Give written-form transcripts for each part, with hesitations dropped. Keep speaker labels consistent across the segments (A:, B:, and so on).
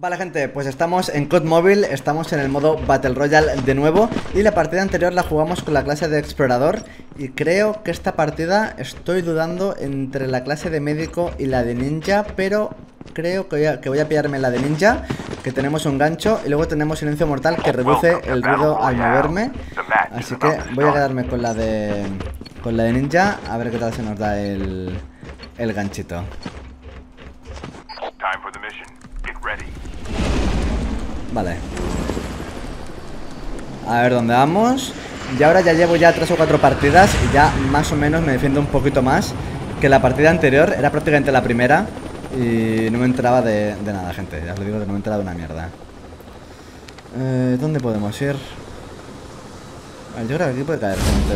A: Vale, gente, pues estamos en COD Mobile, estamos en el modo Battle Royale de nuevo. Y la partida anterior la jugamos con la clase de explorador. Y creo que esta partida estoy dudando entre la clase de médico y la de ninja. Pero creo que voy a pillarme la de ninja, que tenemos un gancho. Y luego tenemos silencio mortal, que reduce el ruido al moverme. Así que voy a quedarme con la de ninja, a ver qué tal se nos da el ganchito. Vale. A ver dónde vamos. Y ahora ya llevo 3 o 4 partidas y ya más o menos me defiendo un poquito más que la partida anterior. Era prácticamente la primera y no me enteraba de nada, gente. Ya os lo digo que no me enteraba de una mierda. ¿Dónde podemos ir? Vale, yo creo que aquí puede caer gente.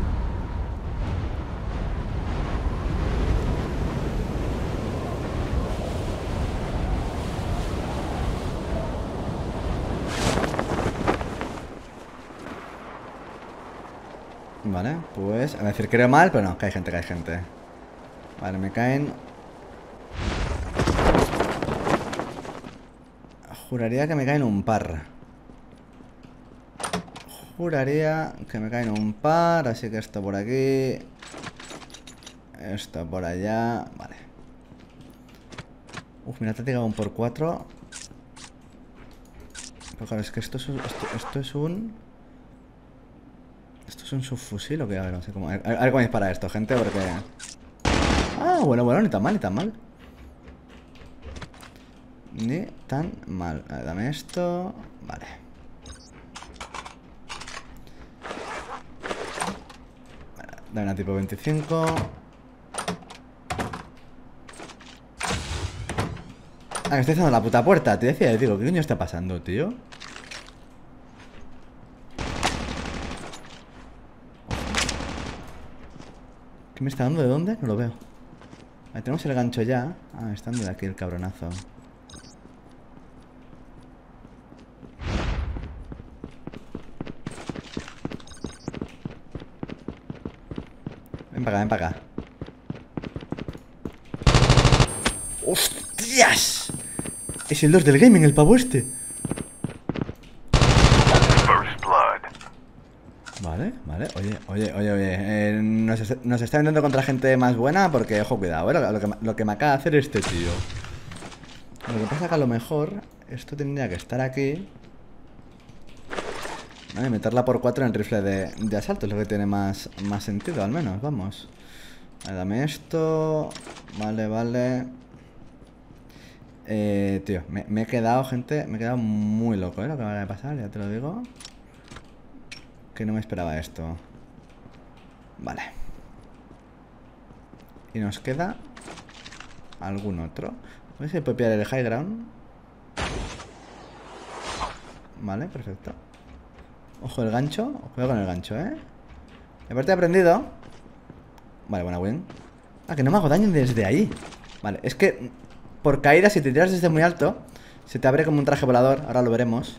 A: Vale, pues a decir creo mal, pero no, que hay gente, Vale, me caen. Juraría que me caen un par. Juraría que me caen un par, así que esto por aquí. Esto por allá, vale. Uf, mira, te ha tirado un por 4. Pero claro, es que esto es un... ¿Esto es un subfusil o qué? A ver, no sé cómo... A ver cómo dispara esto, gente, porque... Ah, bueno, ni tan mal, Ni tan mal. A ver, dame esto... Vale. Dame una tipo 25. Ah, que estoy haciendo la puta puerta. Te decía, digo, ¿qué coño está pasando, tío? ¿Qué me está dando? ¿De dónde? No lo veo. Ahí tenemos el gancho ya. Ah, me está dando de aquí el cabronazo. Ven para acá, ¡Hostias! Es el 2 del gaming, el pavo este. Vale. Oye. Nos está vendiendo contra gente más buena porque, ojo, cuidado, lo que me acaba de hacer este tío. Lo que pasa que a lo mejor esto tendría que estar aquí. Vale, meterla por 4 en rifle de asalto es lo que tiene más sentido, al menos, vamos. Vale, dame esto. Vale. Tío, me he quedado, gente, me he quedado muy loco, lo que va a pasar, ya te lo digo. Que no me esperaba esto. Vale. Y nos queda algún otro. A ver si puede pillar el high ground. Vale, perfecto. Ojo el gancho. Juego con el gancho, Y aparte he aprendido. Vale, buena win. Ah, que no me hago daño desde ahí. Vale, es que por caída, si te tiras desde muy alto, se te abre como un traje volador. Ahora lo veremos.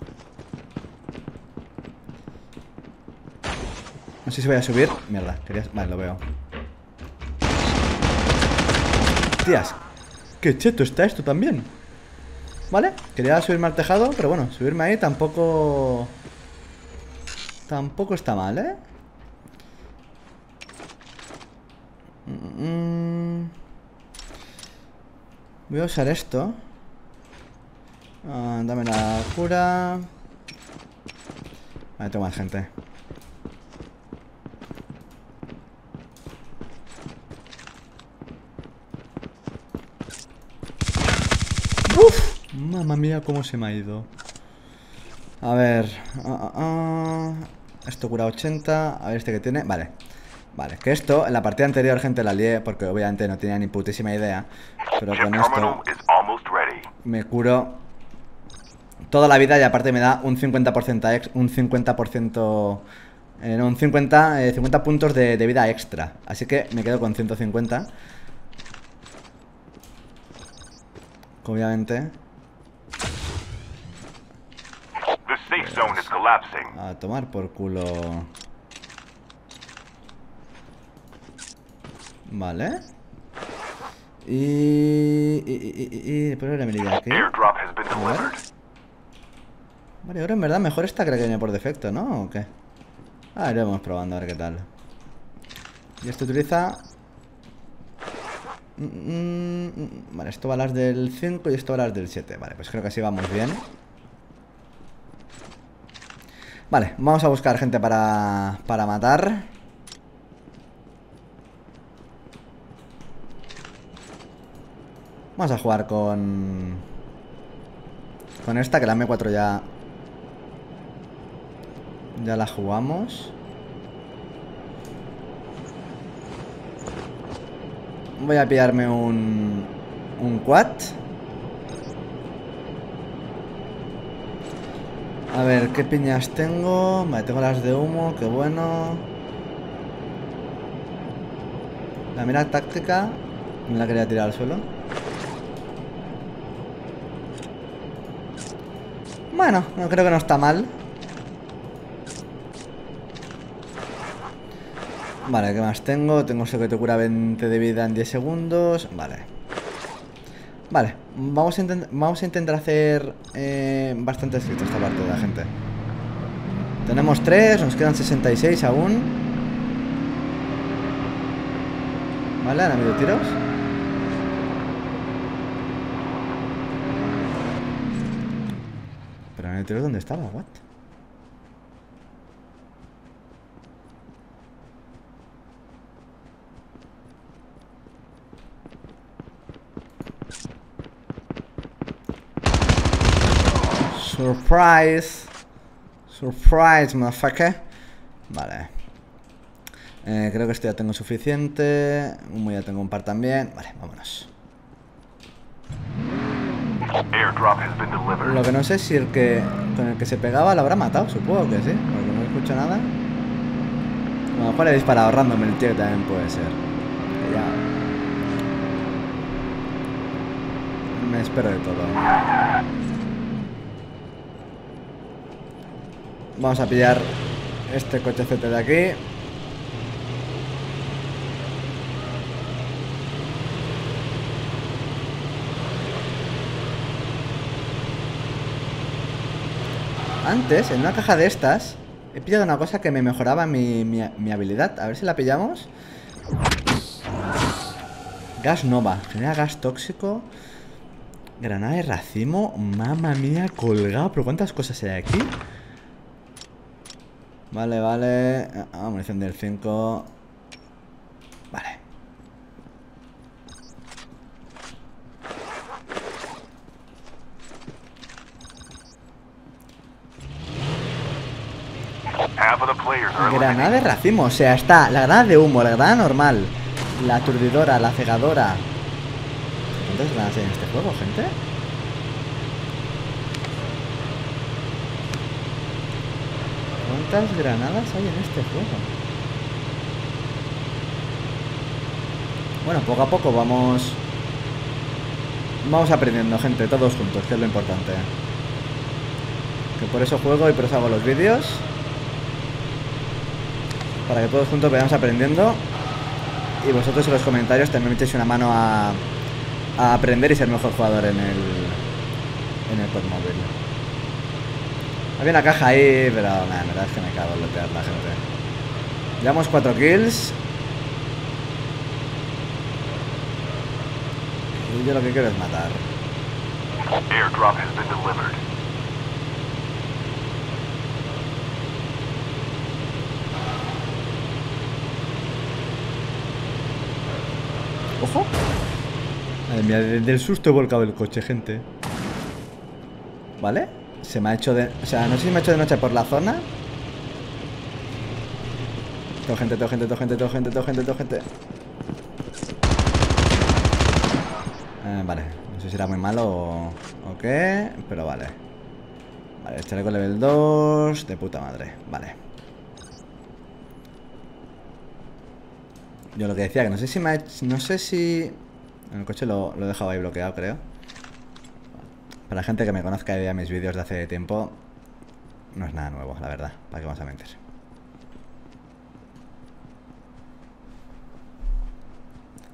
A: No sé si voy a subir. Mierda, Vale, lo veo. Tías, qué cheto está esto también. Vale, quería subirme al tejado, pero bueno, subirme ahí tampoco está mal, Voy a usar esto. Dame la cura. Vale, tengo más gente. ¡Uf! Mamma mía, cómo se me ha ido. A ver. Esto cura 80. A ver este que tiene. Vale, que esto en la partida anterior, gente, la lié porque obviamente no tenía ni putísima idea. Pero con esto me curo toda la vida y aparte me da un 50%, un 50%, no, un 50 puntos de vida extra. Así que me quedo con 150. Obviamente. A tomar por culo. Vale. Después le mirilla aquí. Vale, ahora en verdad mejor esta creo que viene por defecto, ¿no? ¿O qué? Ah, iremos probando a ver qué tal. Y esto utiliza... Vale, esto va a las del 5 y esto va a las del 7. Vale, pues creo que así vamos bien. Vale, vamos a buscar gente para matar. Vamos a jugar con esta, que la M4 ya la jugamos. Voy a pillarme un quad. A ver, ¿qué piñas tengo? Vale, tengo las de humo, qué bueno. La mira táctica me la quería tirar al suelo. Bueno, no creo que no está mal. Vale, ¿qué más tengo? Tengo eso que te cura 20 de vida en 10 segundos. Vale. Vale, vamos a intentar hacer bastante escrito esta partida, gente. Tenemos 3, nos quedan 66 aún. Vale, han habido tiros. Pero en el tiro, ¿dónde estaba? What? Surprise. Surprise, motherfucker. Vale. Creo que esto ya tengo suficiente. Humo ya tengo un par también. Vale, vámonos. Lo que no sé es si el que con el que se pegaba lo habrá matado. Supongo que sí, porque no escucho nada. A lo mejor he disparado random el tío, que también puede ser. Ya. Me espero de todo. Vamos a pillar este cochecete de aquí. Antes, en una caja de estas, he pillado una cosa que me mejoraba mi habilidad. A ver si la pillamos. Gas nova. Genera gas tóxico. Granada de racimo. Mamma mía, colgado. ¿Pero cuántas cosas hay aquí? Vale, vale. Munición del 5. Vale. Granada de racimo. O sea, está la granada de humo, la granada normal, la aturdidora, la cegadora. ¿Cuántas granadas hay en este juego, gente? ¿Cuántas granadas hay en este juego? Bueno, poco a poco vamos aprendiendo, gente, todos juntos, que es lo importante. Que por eso juego y por eso hago los vídeos. Para que todos juntos vayamos aprendiendo. Y vosotros en los comentarios también me echéis una mano a aprender y ser mejor jugador en el COD móvil. Había una caja ahí, pero nada, la verdad es que me cago en lootear la gente. Llevamos 4 kills. Y yo lo que quiero es matar. Airdrop has been delivered. ¡Ojo! Madre mía, del susto he volcado el coche, gente. ¿Vale? Se me ha hecho de... O sea, no sé si me ha hecho de noche por la zona. Todo gente, todo gente, todo gente, todo gente, todo gente, todo gente. Vale, no sé si era muy malo o qué, pero vale. Vale, el chaleco level 2. De puta madre, vale. Yo lo que decía, que no sé si me ha hecho... No sé si... En el coche lo he dejado ahí bloqueado, creo. Para la gente que me conozca y vea mis vídeos de hace tiempo, no es nada nuevo, la verdad. ¿Para qué vamos a mentir?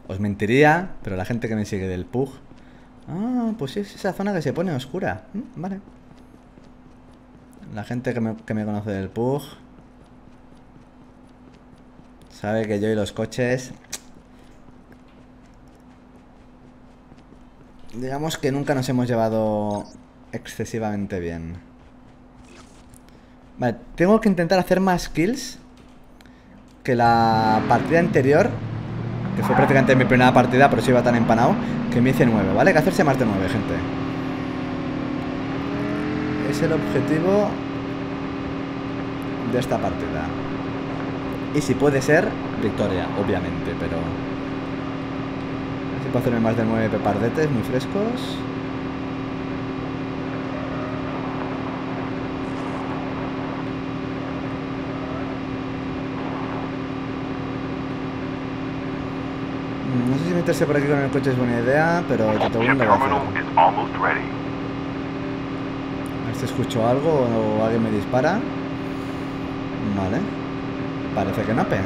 A: Os mentiría, pero la gente que me sigue del PUG... Ah, pues sí, es esa zona que se pone oscura. Vale. La gente que me conoce del PUG sabe que yo y los coches... Digamos que nunca nos hemos llevado excesivamente bien. Vale, tengo que intentar hacer más kills que la partida anterior, que fue prácticamente mi primera partida, pero sí iba tan empanado, que me hice 9, ¿vale? Hay que hacerse más de 9, gente. Es el objetivo de esta partida. Y si puede ser, victoria, obviamente, pero... A ver si puedo hacerme más de 9 pepardetes muy frescos. No sé si meterse por aquí con el coche es buena idea, pero Totobun lo voy a hacer. A ver si escucho algo o alguien me dispara. Vale. Parece que nape.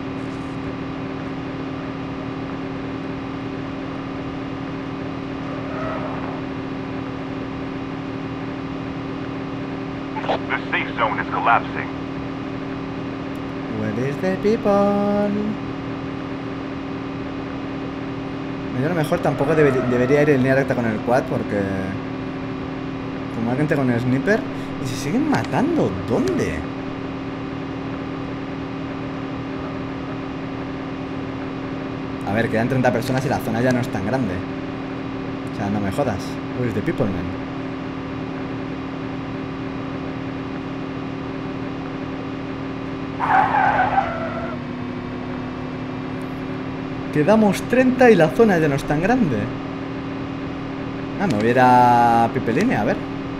B: The safe zone is collapsing.
A: Where is the people? Yo a lo mejor tampoco debería ir en línea recta con el quad porque... Como alguien tenga un sniper... ¿Y se siguen matando? ¿Dónde? A ver, quedan 30 personas y la zona ya no es tan grande. O sea, no me jodas. Where is the people, man? Quedamos 30 y la zona ya no es tan grande. Ah, me hubiera Pipeline, a ver.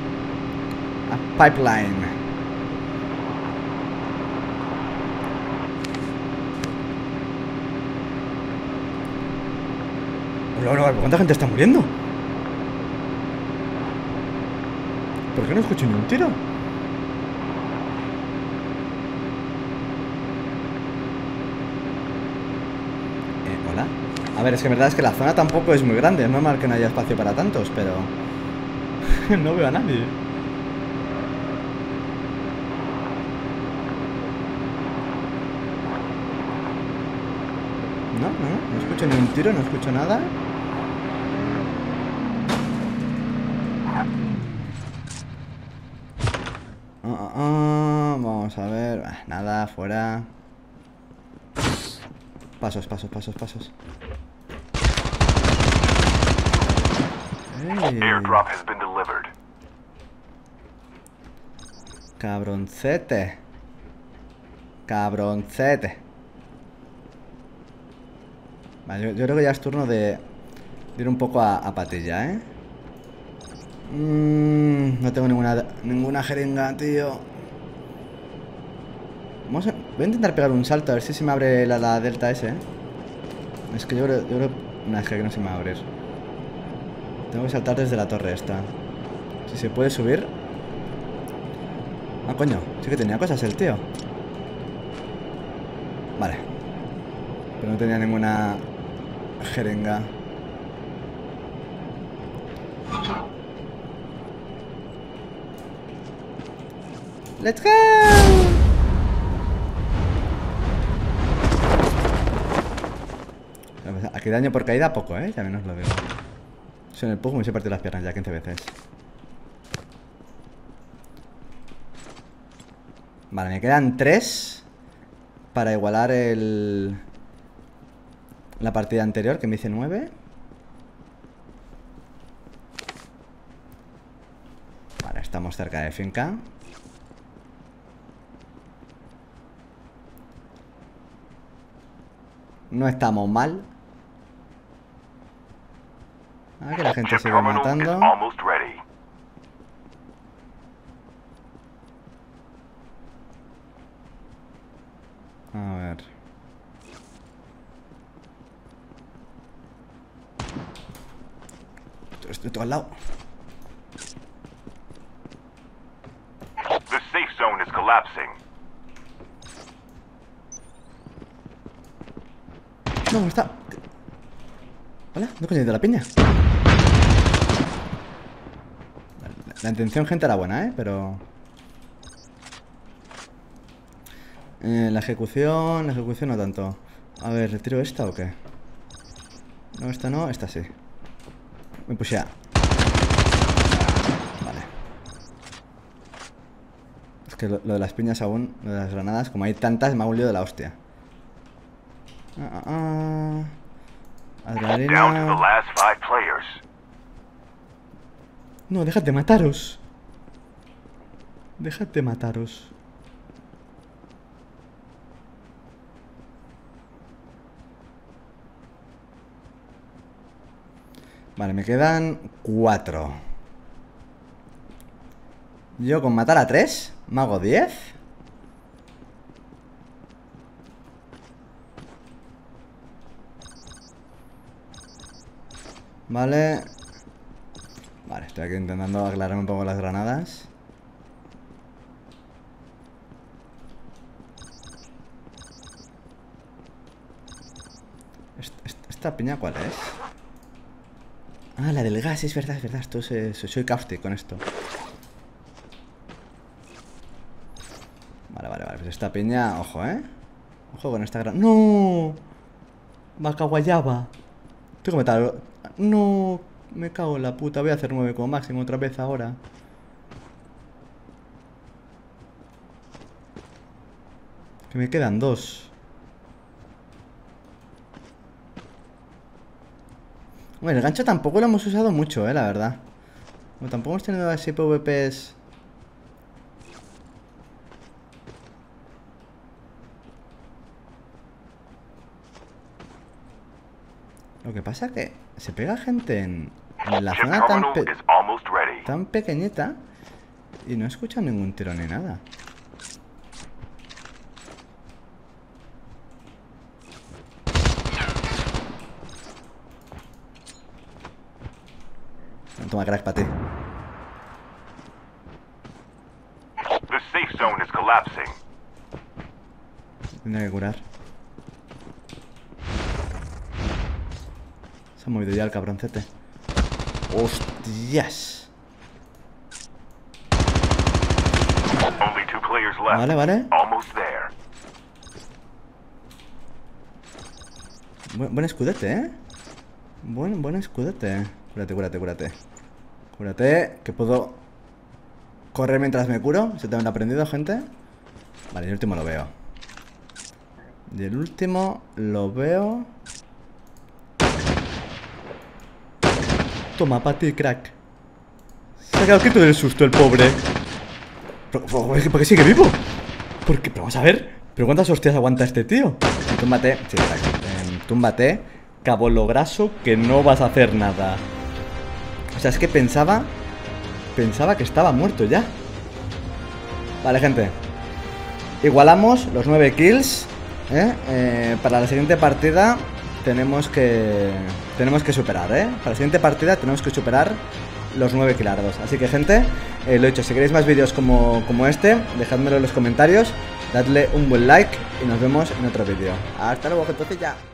A: A Pipeline. Hola, ¿cuánta gente está muriendo? ¿Por qué no escucho ni un tiro? Hola. A ver, es que en verdad es que la zona tampoco es muy grande. Es normal que no haya espacio para tantos, pero... no veo a nadie. No escucho ni un tiro, no escucho nada. Vamos a ver. Nada, fuera. Pasos.
B: Airdrop has been delivered.
A: Cabroncete. Vale, yo creo que ya es turno de ir un poco a patilla, ¿eh? No tengo ninguna jeringa, tío. Voy a intentar pegar un salto, a ver si se me abre la delta ese, ¿eh? Es que yo creo... Nah, es que aquí no se me va a abrir. Tengo que saltar desde la torre esta. Si se puede subir. Ah, coño, sí que tenía cosas el tío. Vale. Pero no tenía ninguna jeringa. ¡Let's go! Aquí daño por caída poco, ¿eh? Ya menos lo digo. Eso en el PUG me he partido las piernas ya 15 veces. Vale, me quedan 3 para igualar la partida anterior, que me hice 9. Vale, estamos cerca de finca. No estamos mal. Ah, que la gente sigue matando. A ver. Estoy todo al lado.
B: The safe zone is collapsing.
A: No, está... Hola, ¿dónde coño he ido la piña? La intención, gente, era buena, ¿eh? Pero... la ejecución no tanto. A ver, ¿retiro esta o qué? No, esta no, esta sí. Me pushea. Vale. Es que lo de las piñas aún, lo de las granadas, como hay tantas, me hago un lío de la hostia.
B: Down to the
A: Adrenalina.
B: last 5 players.
A: No, dejad de mataros. Dejad de mataros. Vale, me quedan 4. Yo con matar a 3 me hago 10. Vale. Vale, estoy aquí intentando aclararme un poco las granadas. ¿Esta piña cuál es? Ah, la del gas, es verdad, es verdad. Esto soy caustic con esto. Vale, vale, vale. Pues esta piña, ojo, ¿eh? Ojo con esta gran... ¡No! Vaca guayaba. Tengo que meter... No, me cago en la puta. Voy a hacer 9 como máximo otra vez ahora. Que me quedan 2. Bueno, el gancho tampoco lo hemos usado mucho, la verdad. Bueno, tampoco hemos tenido así PvPs. Lo que pasa es que se pega gente en la
B: Chip
A: zona
B: terminal is almost ready.
A: tan pequeñita y no escuchan ningún tiro ni nada. Toma, crack, para ti.
B: The safe zone is collapsing.
A: Tendría que curar. Se ha movido ya el cabroncete. ¡Hostias!
B: Only 2 players left.
A: Vale, vale.
B: Almost there.
A: Buen escudete, ¿eh? Buen escudete. Cúrate, cúrate, cúrate. Cúrate, que puedo correr mientras me curo. ¿Se te han aprendido, gente? Vale, y el último lo veo. Y el último lo veo. Toma, pa' ti, crack. Se ha quedado quieto del susto el pobre. ¿Por qué sigue vivo? Porque, pero vamos a ver. ¿Pero cuántas hostias aguanta este tío? Túmbate, sí, túmbate, cabolograso, que no vas a hacer nada. O sea, es que pensaba que estaba muerto ya. Vale, gente. Igualamos los 9 kills. Para la siguiente partida tenemos que superar, Para la siguiente partida tenemos que superar los 9 kilardos. Así que, gente, lo dicho, si queréis más vídeos como este, dejádmelo en los comentarios, dadle un buen like y nos vemos en otro vídeo. Hasta luego, gentecilla.